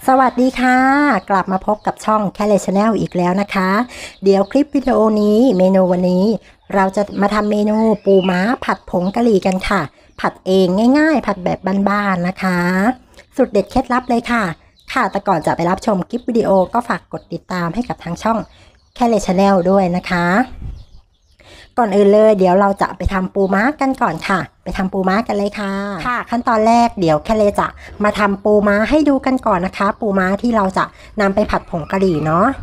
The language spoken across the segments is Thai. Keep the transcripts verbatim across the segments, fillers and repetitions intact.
สวัสดีค่ะกลับมาพบกับช่องแคลเลชแนลอีกแล้วนะคะเดี๋ยวคลิปวิดีโอนี้เมนูวันนี้เราจะมาทำเมนูปูม้าผัดผงกะหรี่กันค่ะผัดเองง่ายๆผัดแบบบ้านๆนะคะสุดเด็ดเคล็ดลับเลยค่ะค่ะแต่ก่อนจะไปรับชมคลิปวิดีโอก็ฝากกดติดตามให้กับทางช่องแคลเลชแนลด้วยนะคะก่อนอื่นเลยเดี๋ยวเราจะไปทำปูม้ากันก่อนค่ะไปทำปูม้ากันเลยค่ะค่ะขั้นตอนแรกเดี๋ยวแคลเลจะมาทำปูม้าให้ดูกันก่อนนะคะปูม้าที่เราจะนำไปผัดผงกะหรี่เนาะ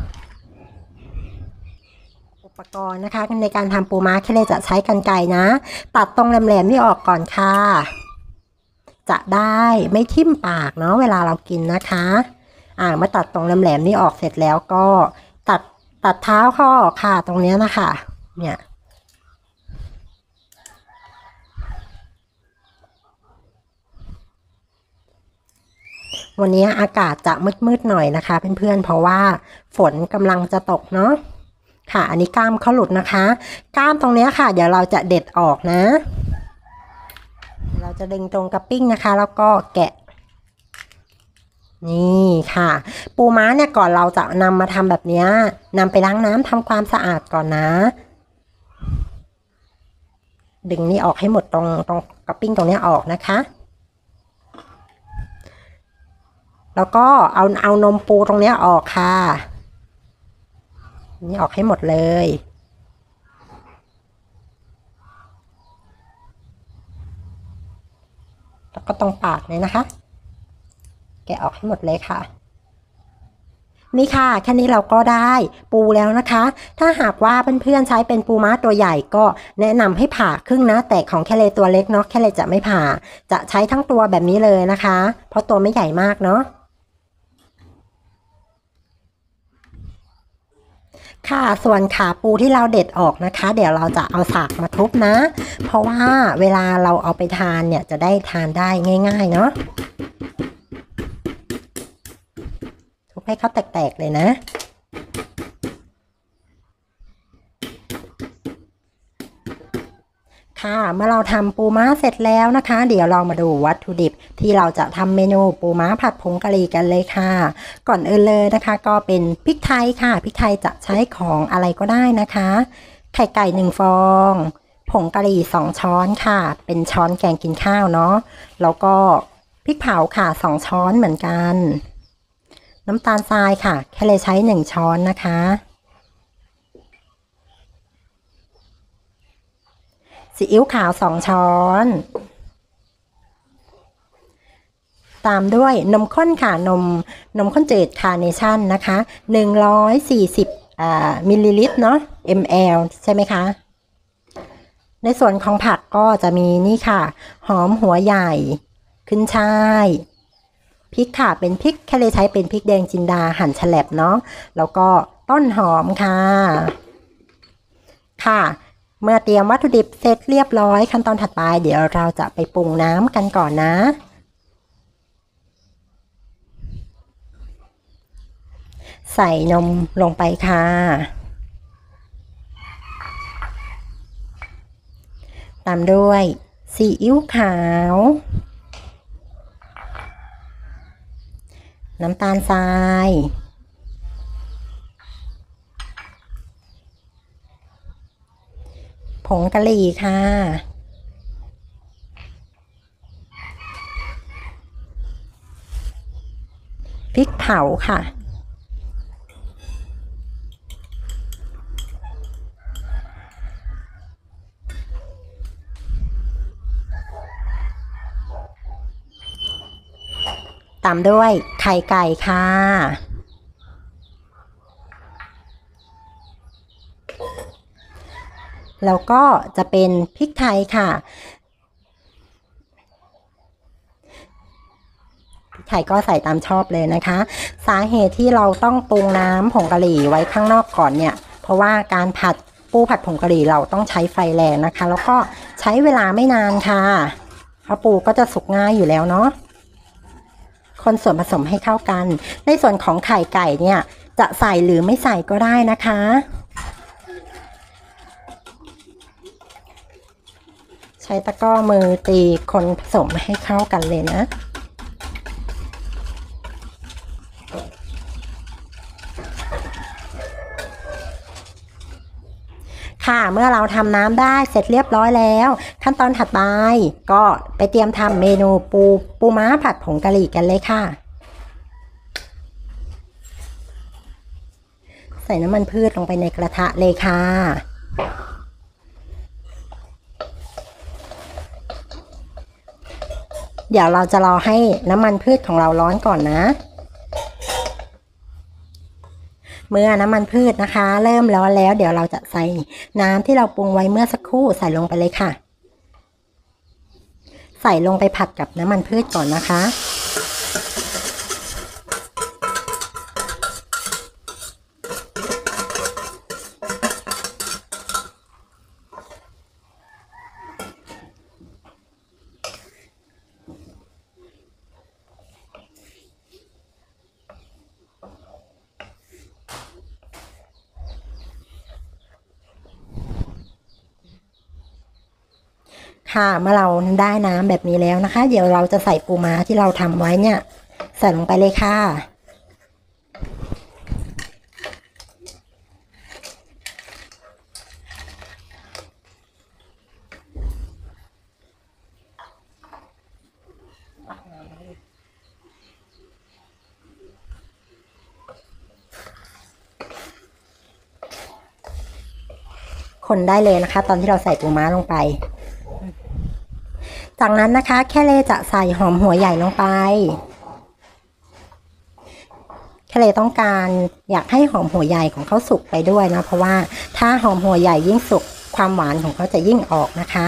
อุปกรณ์นะคะในการทำปูม้าแคลเลจะใช้กรรไกรนะตัดตรงแหลมๆนี่ออกก่อนค่ะจะได้ไม่ทิ่มปากเนาะเวลาเรากินนะคะอ่าเมื่อตัดตรงแหลมๆนี่ออกเสร็จแล้วก็ตัดตัดเท้าข้อออกค่ะตรงนี้นะคะเนี่ยวันนี้อากาศจะมืดๆหน่อยนะคะเพื่อนๆเพราะว่าฝนกำลังจะตกเนาะค่ะอันนี้กล้ามเขาหลุดนะคะกล้ามตรงนี้ค่ะเดี๋ยวเราจะเด็ดออกนะเราจะดึงตรงกระปิ้งนะคะแล้วก็แกะนี่ค่ะปูม้าเนี่ยก่อนเราจะนำมาทำแบบนี้นำไปล้างน้ำทำความสะอาดก่อนนะดึงนี่ออกให้หมดตรงตรงกระปิ้งตรงนี้ออกนะคะแล้วก็เอาเอานมปูตรงนี้ออกค่ะนี่ออกให้หมดเลยแล้วก็ตรงปากเลยนะคะแกะออกให้หมดเลยค่ะนี่ค่ะแค่นี้เราก็ได้ปูแล้วนะคะถ้าหากว่าเพื่อนๆใช้เป็นปูม้าตัวใหญ่ก็แนะนำให้ผ่าครึ่งนะแต่ของแคเลตัวเล็กเนาะแคเลจะไม่ผ่าจะใช้ทั้งตัวแบบนี้เลยนะคะเพราะตัวไม่ใหญ่มากเนาะค่ะส่วนขาปูที่เราเด็ดออกนะคะเดี๋ยวเราจะเอาสากมาทุบนะเพราะว่าเวลาเราเอาไปทานเนี่ยจะได้ทานได้ง่ายๆเนาะทุบให้เขาแตกๆเลยนะค่ะเมื่อเราทำปูม้าเสร็จแล้วนะคะเดี๋ยวเรามาดูวัตถุดิบที่เราจะทำเมนูปูม้าผัดผงกะหรี่กันเลยค่ะก่อนอื่นเลยนะคะก็เป็นพริกไทยค่ะพริกไทยจะใช้ของอะไรก็ได้นะคะไข่ไก่หนึ่งฟองผงกะหรี่สองช้อนค่ะเป็นช้อนแกงกินข้าวเนาะแล้วก็พริกเผาค่ะสองช้อนเหมือนกันน้ำตาลทรายค่ะแค่เลยใช้หนึ่งช้อนนะคะซีอิ๊วขาวสองช้อนตามด้วยนมข้นค่ะนมนมข้นจืดคาร์เนชั่นนะคะหนึ่งร้อยสี่สิบอ่ามิลลิลิตรเนาะ ml ใช่ไหมคะในส่วนของผักก็จะมีนี่ค่ะหอมหัวใหญ่ขึ้นช่ายพริกค่ะเป็นพริกแค่เลยใช้เป็นพริกแดงจินดาหั่นแฉลบเนาะแล้วก็ต้นหอมค่ะค่ะเมื่อเตรียมวัตถุดิบเสร็จเรียบร้อยขั้นตอนถัดไปเดี๋ยวเราจะไปปรุงน้ำกันก่อนนะใส่นมลงไปค่ะตามด้วยซีอิ๊วขาวน้ำตาลทรายผงกะหรี่ค่ะพริกเผาค่ะตามด้วยไข่ไก่ค่ะแล้วก็จะเป็นพริกไทยค่ะพริกไทยก็ใส่ตามชอบเลยนะคะสาเหตุที่เราต้องปรุงน้ำผงกะหรี่ไว้ข้างนอกก่อนเนี่ยเพราะว่าการผัดปูผัดผงกะหรี่เราต้องใช้ไฟแรงนะคะแล้วก็ใช้เวลาไม่นานค่ะเพราะปูก็จะสุกง่ายอยู่แล้วเนาะคนส่วนผสมให้เข้ากันในส่วนของไข่ไก่เนี่ยจะใส่หรือไม่ใส่ก็ได้นะคะใช้ตะกร้อมือตีคนผสมให้เข้ากันเลยนะ คค่ะเมื่อเราทำน้ำได้เสร็จเรียบร้อยแล้วขั้นตอนถัดไปก็ไปเตรียมทำเมนูปูปูม้าผัดผงกะหรี่กันเลยค่ะใส่น้ำมันพืชลงไปในกระทะเลยค่ะเดี๋ยวเราจะรอให้น้ำมันพืชของเราร้อนก่อนนะเมื่อน้ำมันพืชนะคะเริ่มร้อนแล้วเดี๋ยวเราจะใส่น้ำที่เราปรุงไว้เมื่อสักครู่ใส่ลงไปเลยค่ะใส่ลงไปผัดกับน้ำมันพืชก่อนนะคะค่ะเมื่อเราได้น้ำแบบนี้แล้วนะคะเดี๋ยวเราจะใส่ปูม้าที่เราทำไว้เนี่ยใส่ลงไปเลยค่ะคนได้เลยนะคะตอนที่เราใส่ปูม้าลงไปจากนั้นนะคะแค่เลจะใส่หอมหัวใหญ่ลงไปแค่เลต้องการอยากให้หอมหัวใหญ่ของเขาสุกไปด้วยนะเพราะว่าถ้าหอมหัวใหญ่ยิ่งสุกความหวานของเขาจะยิ่งออกนะคะ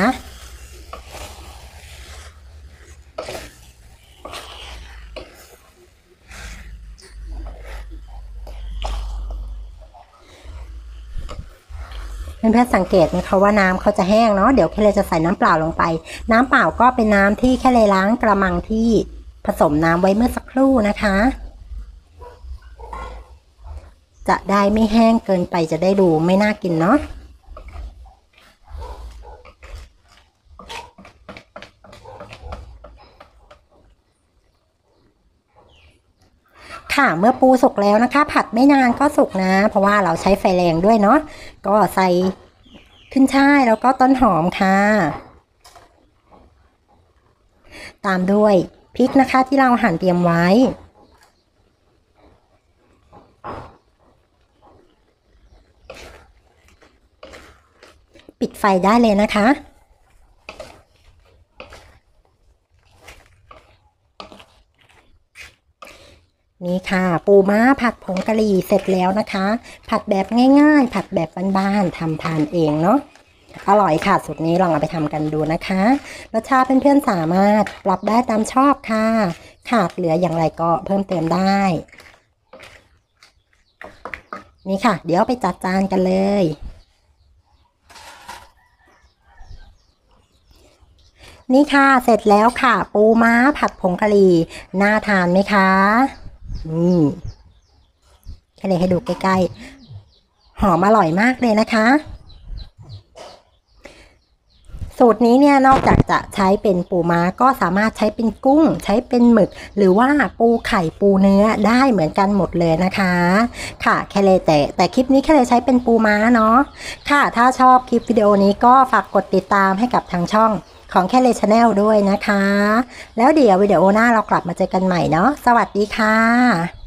เพื่อนๆสังเกตไหมคะว่าน้ำเขาจะแห้งเนาะเดี๋ยวแค่เลจะใส่น้ำเปล่าลงไปน้ำเปล่าก็เป็นน้ำที่แค่เลล้างกระมังที่ผสมน้ำไว้เมื่อสักครู่นะคะจะได้ไม่แห้งเกินไปจะได้ดูไม่น่ากินเนาะค่ะเมื่อปูสุกแล้วนะคะผัดไม่นานก็สุกนะเพราะว่าเราใช้ไฟแรงด้วยเนาะก็ใส่ขึ้นช่ายแล้วก็ต้นหอมค่ะตามด้วยพริกนะคะที่เราหั่นเตรียมไว้ปิดไฟได้เลยนะคะนี่ค่ะปูม้าผัดผงกะหรี่เสร็จแล้วนะคะผัดแบบง่ายๆผัดแบบบ้านๆทำทานเองเนาะอร่อยค่ะสูตรนี้ลองเอาไปทำกันดูนะคะรสชาติเพื่อนๆสามารถปรับได้ตามชอบค่ะขาดเหลืออย่างไรก็เพิ่มเติมได้นี่ค่ะเดี๋ยวไปจัดจานกันเลยนี่ค่ะเสร็จแล้วค่ะปูม้าผัดผงกะหรี่น่าทานไหมคะอืมแค่เลยให้ดูใกล้ๆหอมอร่อยมากเลยนะคะสูตรนี้เนี่ยนอกจากจะใช้เป็นปูม้าก็สามารถใช้เป็นกุ้งใช้เป็นหมึกหรือว่าปูไข่ปูเนื้อได้เหมือนกันหมดเลยนะคะค่ะแค่เลยแต่แต่คลิปนี้แค่เลยใช้เป็นปูม้าเนาะค่ะถ้าชอบคลิปวิดีโอนี้ก็ฝากกดติดตามให้กับทางช่องของแค่เลยชาแนลด้วยนะคะแล้วเดี๋ยววิดีโอหน้าเรากลับมาเจอกันใหม่เนาะสวัสดีค่ะ